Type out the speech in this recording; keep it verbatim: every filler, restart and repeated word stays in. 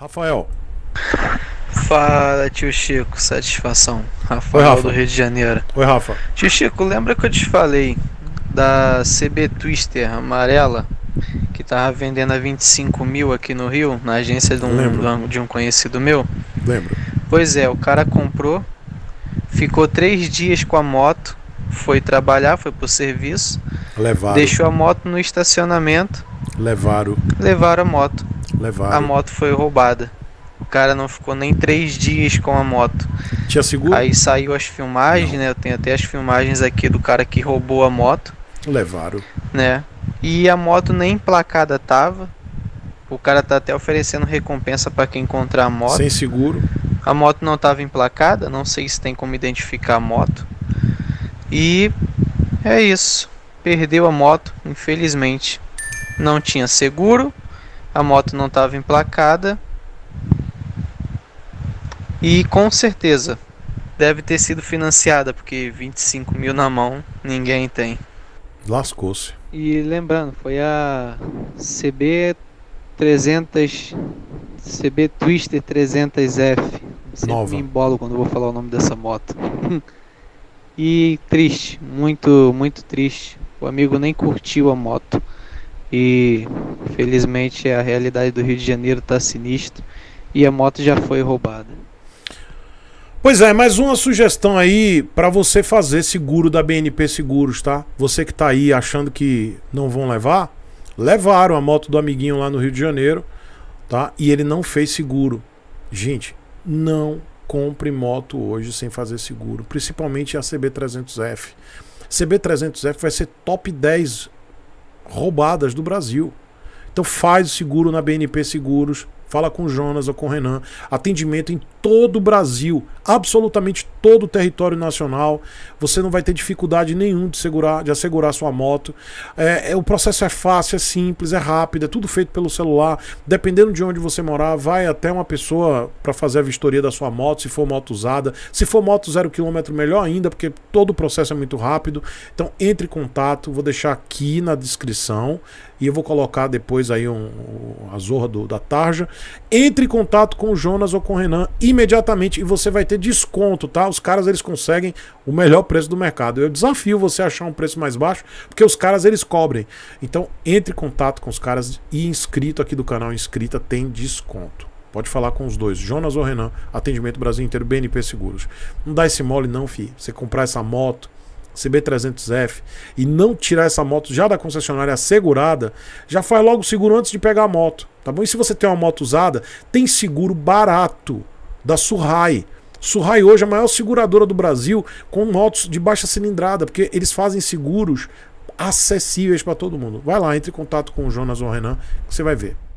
Rafael. Fala, tio Chico, satisfação. Oi, Rafael Rafa. do Rio de Janeiro. Oi, Rafa. Tio Chico, lembra que eu te falei da C B Twister amarela que tava vendendo a vinte e cinco mil aqui no Rio, na agência de um, Lembro. de um conhecido meu? Lembro. Pois é, o cara comprou, ficou três dias com a moto, foi trabalhar, foi pro serviço, Levaram. deixou a moto no estacionamento, Levaram. levaram a moto. Levaram. A moto foi roubada. O cara não ficou nem três dias com a moto. Tinha seguro? Aí saiu as filmagens, Não. né? Eu tenho até as filmagens aqui do cara que roubou a moto, Levaram. né? E a moto nem emplacada tava. O cara tá até oferecendo recompensa para quem encontrar a moto. Sem seguro. A moto não tava emplacada, não sei se tem como identificar a moto. E é isso. Perdeu a moto, infelizmente. Não tinha seguro, a moto não tava emplacada. E com certeza deve ter sido financiada, porque vinte e cinco mil na mão ninguém tem. Lascou-se. E lembrando, foi a C B trezentos, C B Twister trezentos F. Sempre Nova. me embolo quando eu vou falar o nome dessa moto. E triste, muito, muito triste. O amigo nem curtiu a moto. E felizmente a realidade do Rio de Janeiro tá sinistra. E a moto já foi roubada. Pois é, mais uma sugestão aí pra você fazer seguro da B N P Seguros, tá? Você que tá aí achando que não vão levar, levaram a moto do amiguinho lá no Rio de Janeiro, tá? E ele não fez seguro. Gente, não compre moto hoje sem fazer seguro, principalmente a C B trezentos F. C B trezentos F vai ser top dez roubadas do Brasil. Então faz o seguro na B N P Seguros. Fala com o Jonas ou com o Renan. Atendimento em todo o Brasil, absolutamente todo o território nacional. Você não vai ter dificuldade nenhuma de, segurar, de assegurar sua moto. É, é, o processo é fácil, é simples, é rápido, é tudo feito pelo celular. Dependendo de onde você morar, vai até uma pessoa para fazer a vistoria da sua moto, se for moto usada. Se for moto zero quilômetro, melhor ainda, porque todo o processo é muito rápido. Então entre em contato, vou deixar aqui na descrição e eu vou colocar depois aí um, um, a zorra do, da tarja. Entre em contato com o Jonas ou com o Renan imediatamente e você vai ter desconto, tá? Os caras, eles conseguem o melhor preço do mercado. Eu desafio você a achar um preço mais baixo, porque os caras, eles cobrem. Então entre em contato com os caras e inscrito aqui do canal Inscrita tem desconto. Pode falar com os dois, Jonas ou Renan, atendimento Brasil inteiro, B N P Seguros. Não dá esse mole não, fi. Você comprar essa moto C B trezentos F e não tirar essa moto já da concessionária assegurada, já faz logo o seguro antes de pegar a moto, tá bom? E se você tem uma moto usada, tem seguro barato da Surrai. Surrai hoje é a maior seguradora do Brasil com motos de baixa cilindrada, porque eles fazem seguros acessíveis para todo mundo. Vai lá, entre em contato com o Jonas ou o Renan, que você vai ver.